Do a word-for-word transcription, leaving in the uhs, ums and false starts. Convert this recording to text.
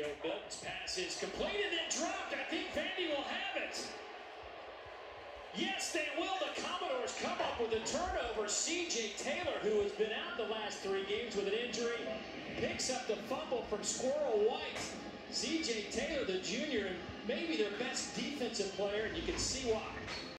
Milton's pass is completed and dropped. I think Vandy will have it. Yes, they will. The Commodores come up with a turnover. C J Taylor, who has been out the last three games with an injury, picks up the fumble from Squirrel White. C J Taylor, the junior, and maybe their best defensive player, and you can see why.